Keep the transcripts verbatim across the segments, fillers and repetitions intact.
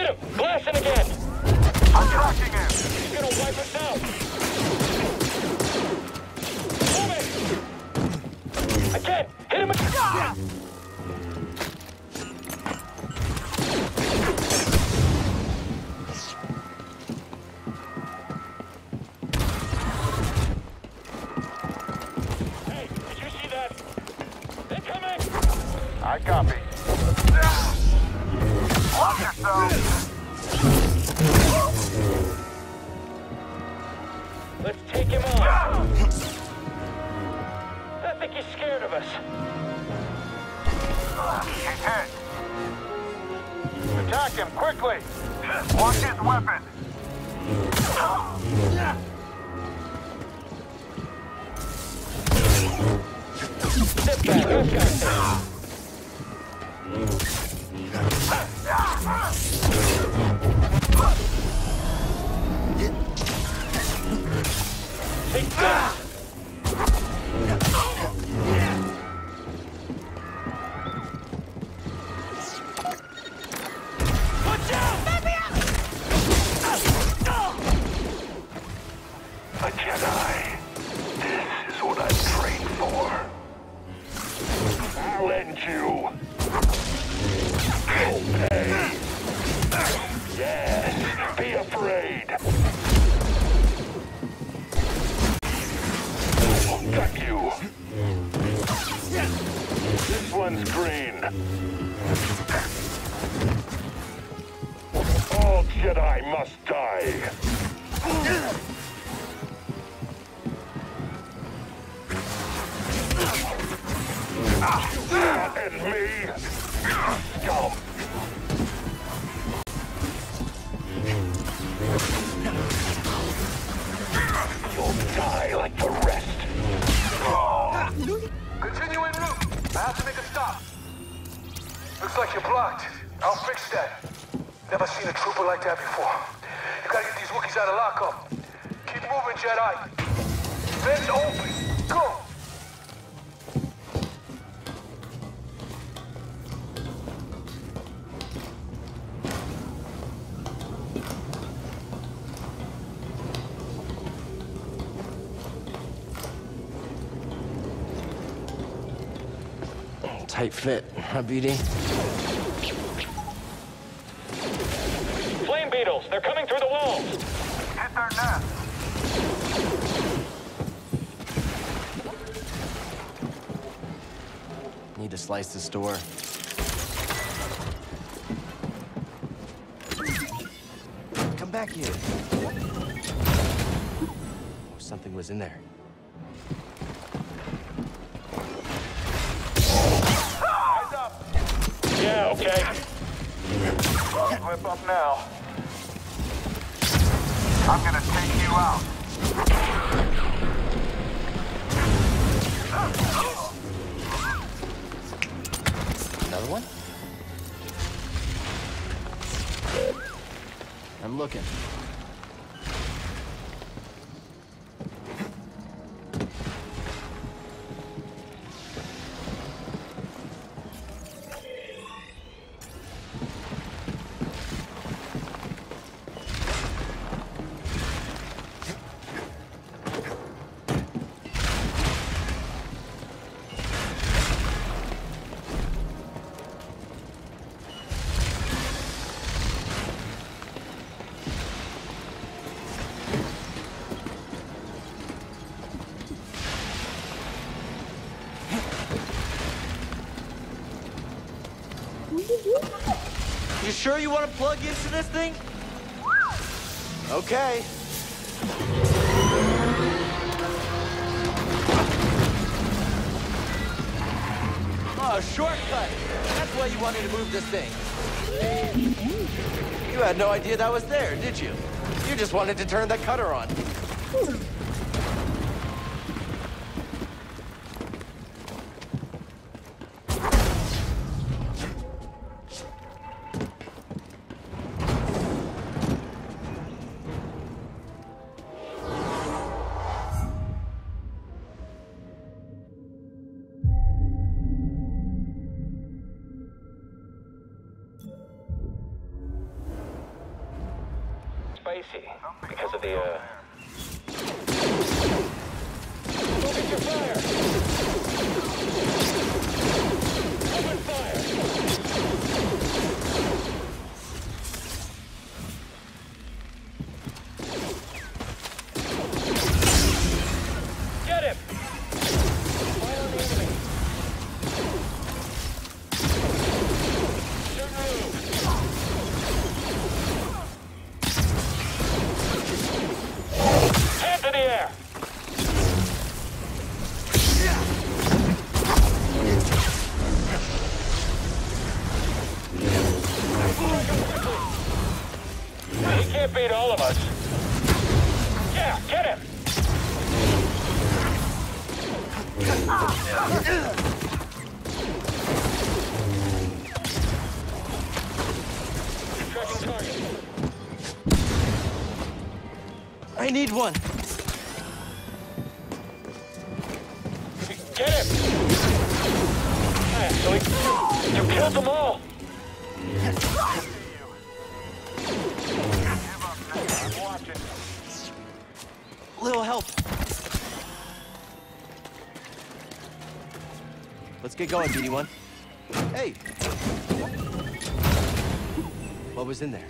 Hit him! Blasting again! I'm tracking him! He's gonna wipe us out! Move it! Again! Hit him again! Ah! Hey, did you see that? They're coming! I copy. Watch yourself! Let's take him on. I think he's scared of us. He's hit. Attack him, quickly! Watch his weapon! Sit back, I got this. Take that! Watch out! Let me out! A Jedi. This is what I'm trained for. I'll end you. You'll pay. Yes, be afraid. Got you. This one's green. All Jedi must die. And me, scum. You'll die like the rest. Continue en route. I have to make a stop. Looks like you're blocked. I'll fix that. Never seen a trooper like that before. You gotta get these Wookiees out of lockup. Keep moving, Jedi. Vents open. Go. Tight fit, huh, B D? Flame beetles, they're coming through the walls. Hit their nest. Need to slice this door. Come back here. Oh, something was in there. Yeah, okay. Flip up now. I'm gonna take you out. Another one? I'm looking. You sure you want to plug into this thing? Okay. Oh, shortcut. That's why you wanted to move this thing. You had no idea that was there, did you? You just wanted to turn the cutter on. spicy because of the, uh... Focus your fire! Open fire! Get him! Fire on the enemy! Certain move! Hands in the air! He can't beat all of us. Yeah, get him! Tracking target. I need one. Get him! Actually, you killed them all! I'm watching. Little help. Let's get going, B D one. Hey! What was in there?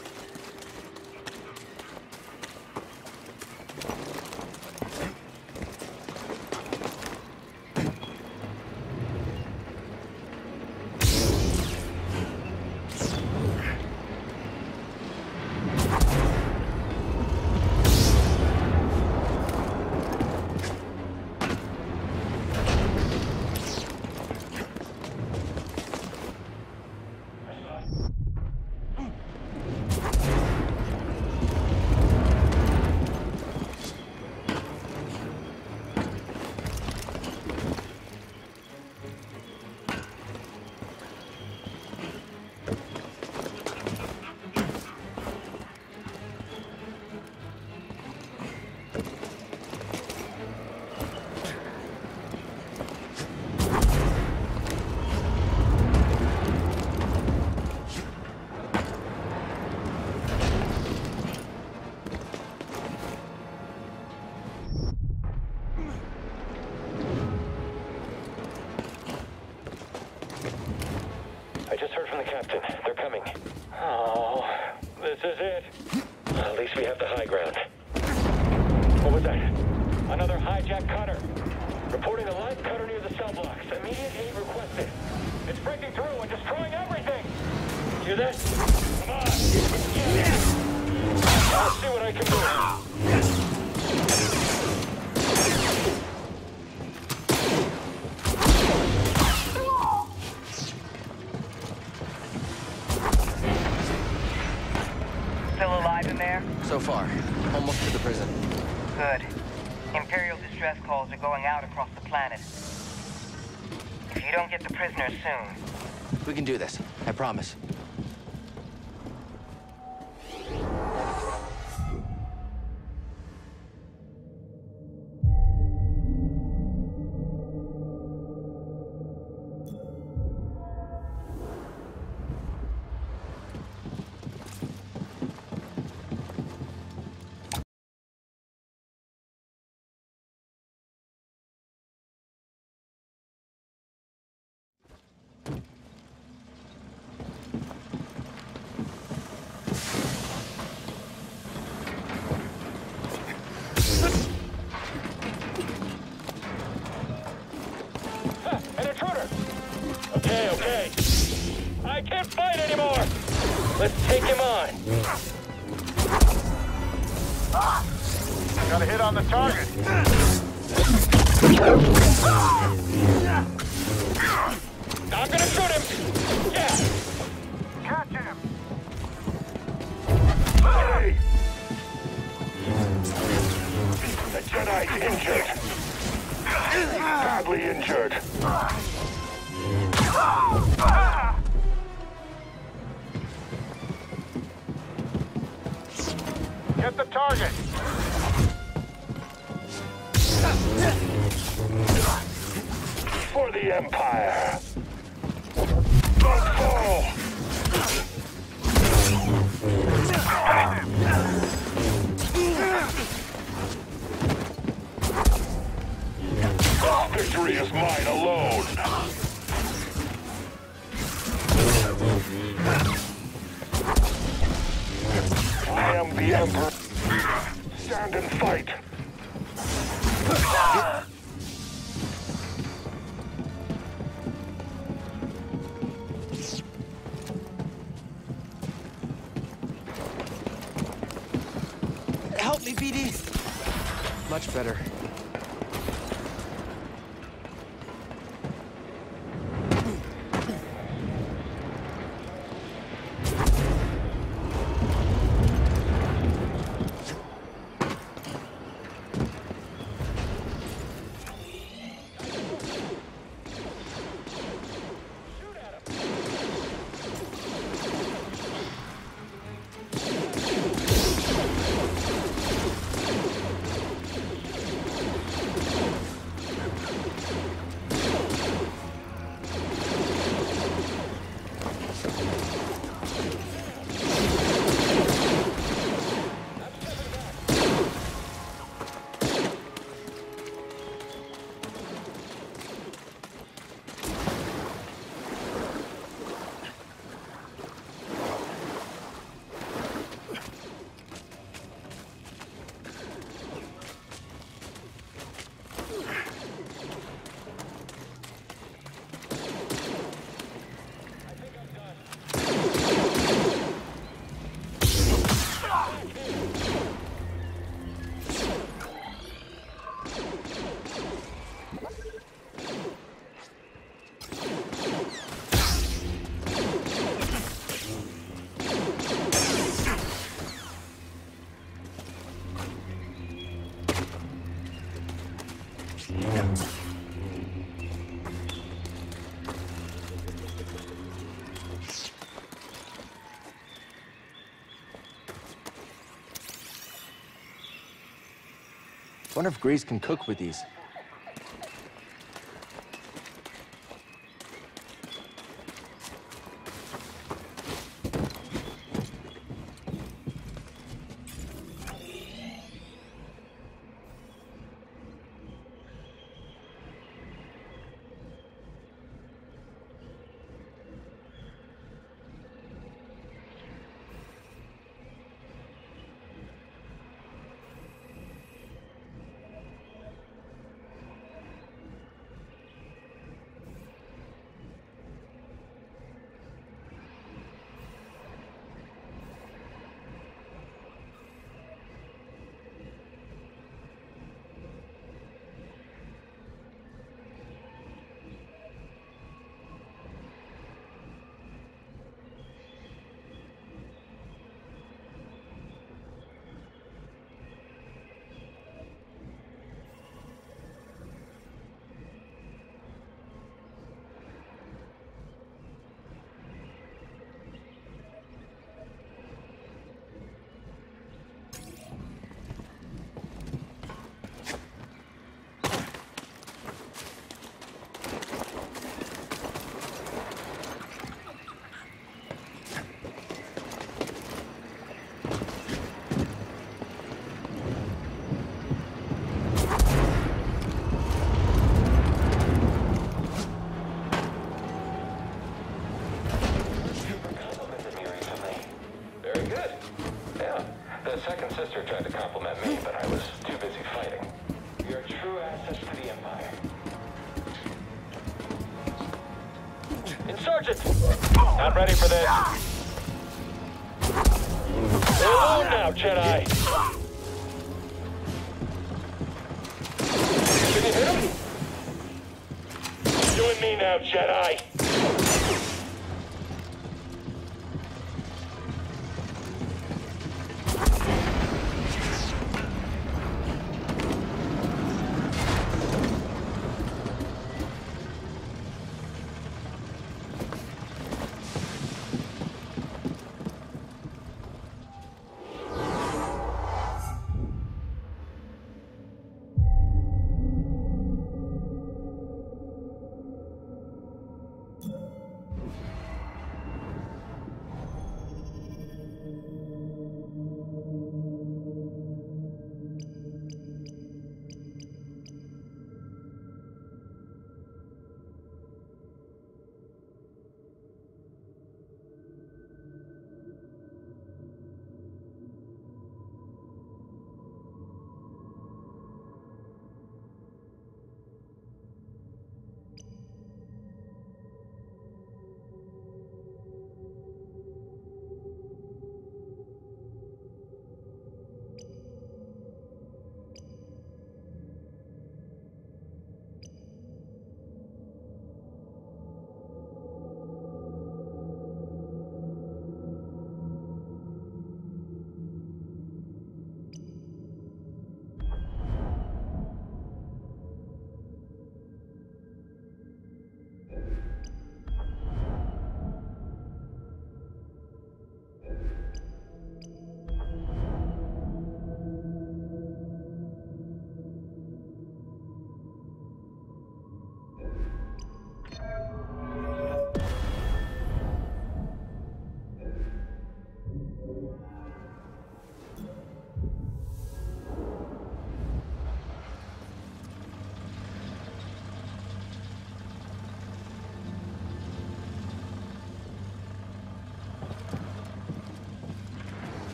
I just heard from the captain. They're coming. Oh, this is it. At least we have the high ground. What was that? Another hijacked cutter. Reporting a live cutter near the cell blocks. Immediate aid requested. It's breaking through and destroying everything. Hear that? Come on. Yeah. I'll see what I can do. Still alive in there? So far, almost to the prison. Good. Imperial distress calls are going out across the planet. If you don't get the prisoners soon... We can do this. I promise. Okay, okay. I can't fight anymore. Let's take him on. Got a hit on the target. I'm gonna shoot him. Yeah. Catch him. Hey. The Jedi's injured. Badly injured. Get the target. For the Empire. Don't fall. am the Emperor. Stand and fight. Help me, B D. Much better. Wonder if Grease can cook with these. Second sister tried to compliment me, but I was too busy fighting. You're a true asset to the Empire. Insurgent! Not ready for this. Oh, now, Jedi! Can you hit him? You and me now, Jedi!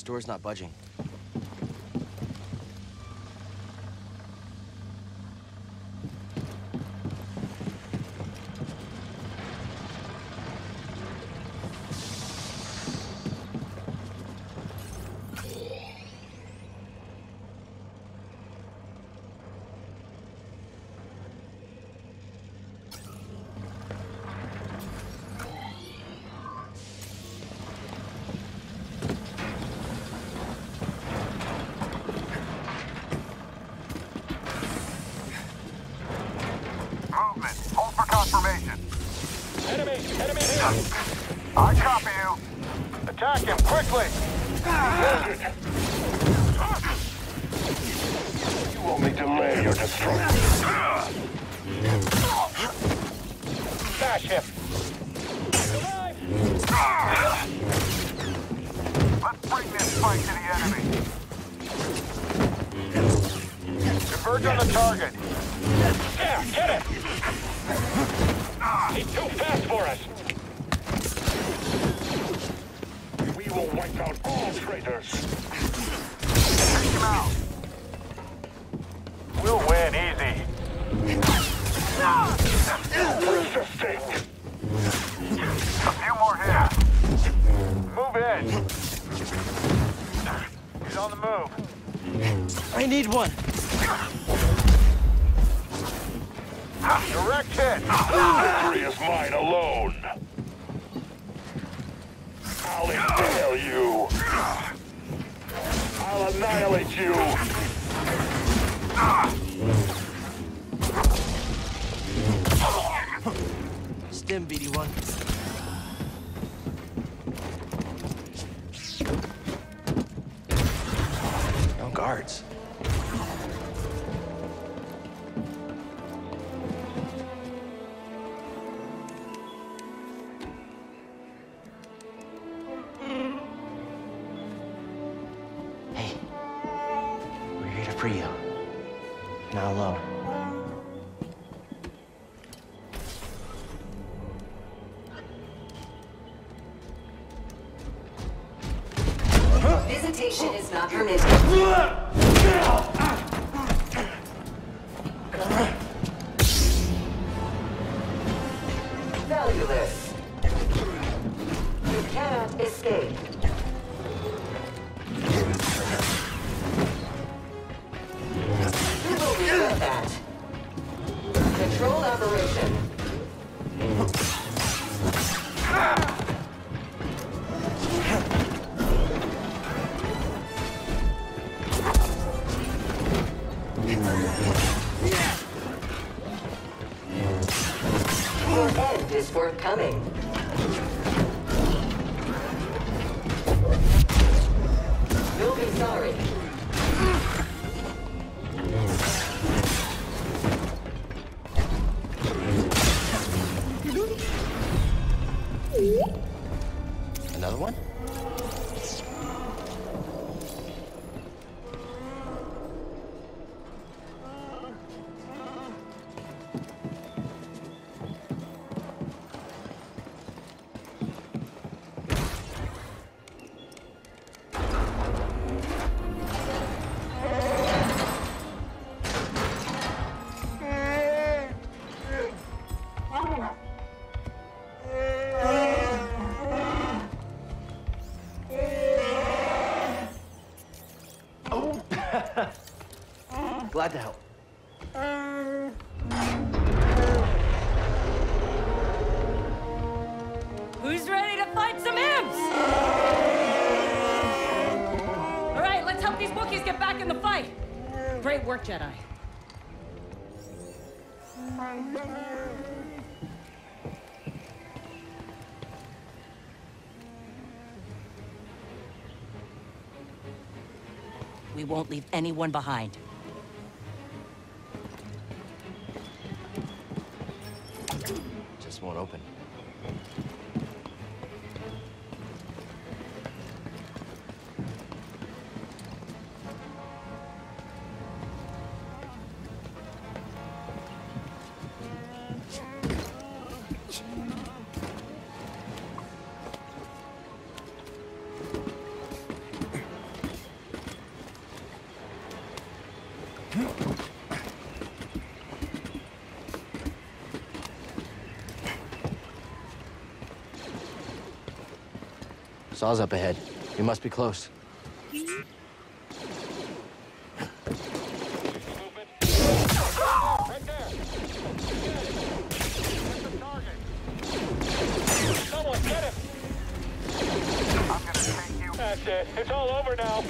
door's not budging. I copy you. Attack him, quickly! You only delay your destruction. Smash him! Let's bring this fight to the enemy. Converge on the target. Yeah, get him! He's too fast for us! We will wipe out all traitors! Take him out. We'll win easy. Resisting! A few more here. Move in. He's on the move. I need one! Direct hit. Victory is mine alone! I'll impale you! I'll annihilate you! Stim, B D one. No guards. Hey, we're here to free you. You're not alone. Visitation is not permitted. Valueless. You cannot escape. You will regret that. Controlled operation. Your end is forthcoming. You'll be sorry. Another one? Glad to help. Who's ready to fight some imps? All right, let's help these Wookiees get back in the fight. Great work, Jedi. We won't leave anyone behind. Just won't open. Saw's up ahead. We must be close. Movement. Right there. Get the target. Someone get him. I'm gonna take you. That's it. It's all over now.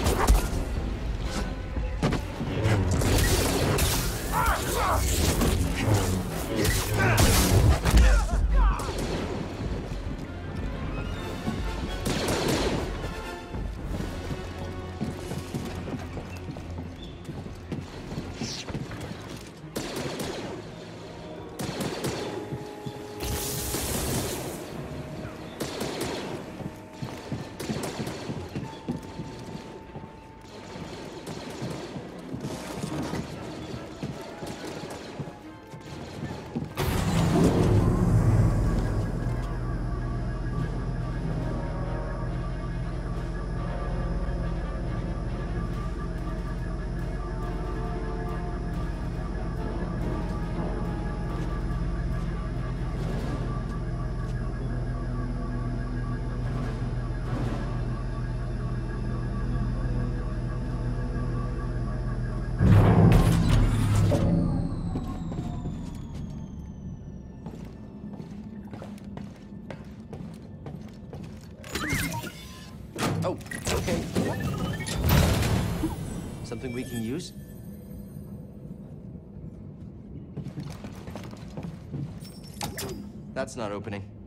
Oh, okay. Something we can use? That's not opening.